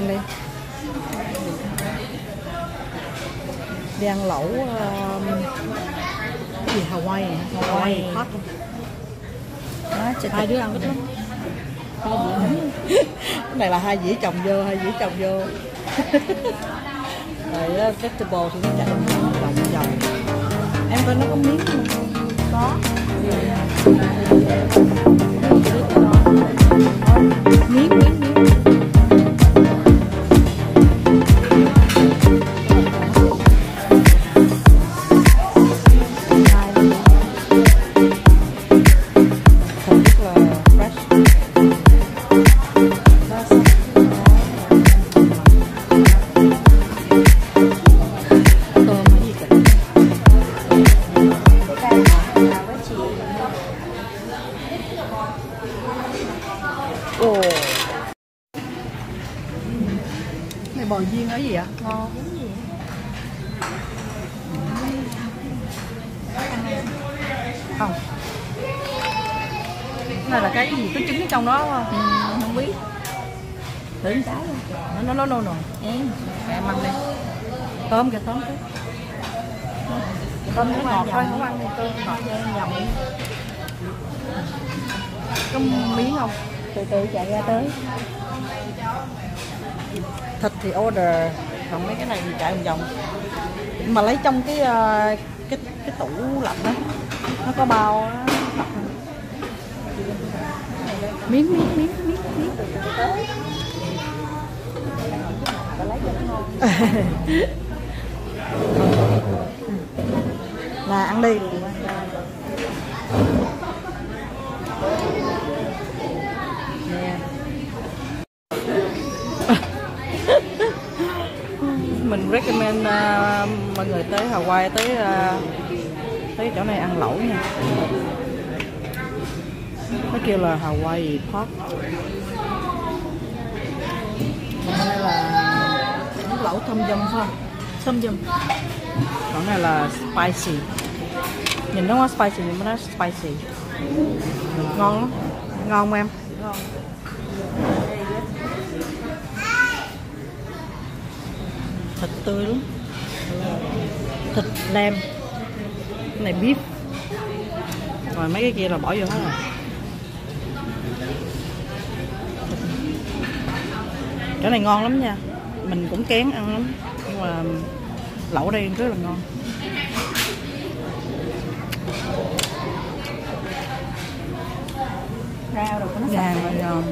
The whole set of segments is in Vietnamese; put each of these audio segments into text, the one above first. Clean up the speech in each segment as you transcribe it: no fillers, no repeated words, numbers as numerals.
ăn đi. Đi ăn lẩu cái gì Hawaii hả? Hawaii hot. Hai đứa ăn ít lắm. Cái này là hai dĩa chồng vô, hai dĩa chồng vô. Rồi festival thì nó chạy vòng vòng. Em coi nó có miếng không? Có. Miếng miếng miếng. Ồ, này bò viên ở gì ạ? Ngon giống gì? Không. Cái này là cái gì? Có trứng ở trong đó không? Không biết. Thử một cái luôn. No. Em ăn đi. Tôm kìa, tôm kìa. Tôm nó ngọt thôi, không ăn thì tôm ngọt cho em nhầm đi. Có miếng không? Từ từ chạy ra tới. Thịt thì order, còn mấy cái này thì chạy vòng vòng. Mà lấy trong cái tủ lạnh đó, nó có bao đó. Miếng Từ từ tới. Và lấy cho nó ngon. Là ăn đi. Mình recommend mọi người tới Hawaii tới chỗ này ăn lẩu nha. Nó kêu là Hawaii Pot. Đây là lẩu thâm dâm phải không? Thâm dâm. Còn này là spicy. Nhìn nó có spicy nhưng mà nó spicy. Ngon lắm. Ngon không em? Ngon. Thịt tươi lắm. Thịt lamb. Cái này beef. Rồi mấy cái kia là bỏ vô hết rồi. Cái này ngon lắm nha. Mình cũng kén ăn lắm. Nhưng mà lẩu đây rất là ngon. Rau rồi nó Gà mà ngon.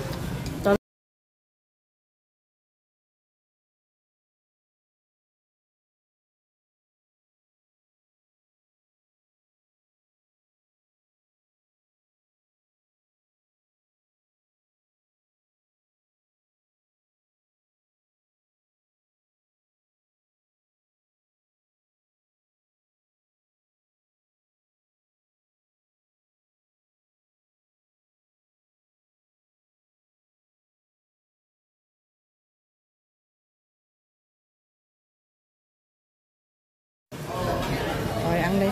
Rồi ăn đi.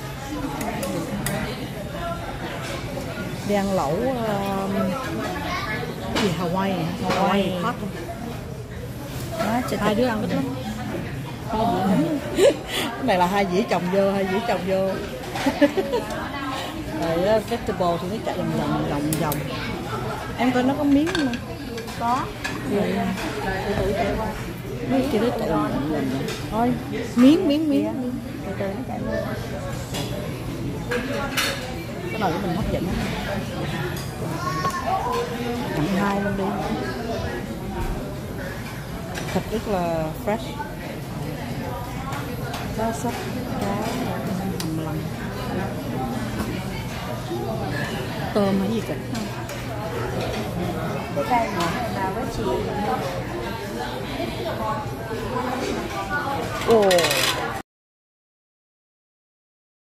Đi ăn lẩu cái gì Hawaii hả? Hawaii hot. Hai đứa ăn ít lắm. Cái này là hai dĩa chồng vô, hai dĩa chồng vô. Rồi festival thì nó chạy vòng vòng. Em coi nó có miếng không? có. Rồi Từ chạy qua. mấy kia nó chạy vòng vòng. Thôi, miếng. Từ từ nó chạy qua. Cái này của mình hấp dẫn. Ăn hai luôn đi. Thịt rất là fresh. Rau sắc, cá, hầm lằn. Tôm hay gì cả. Cái cây nhỏ này vào với chị. Ồ.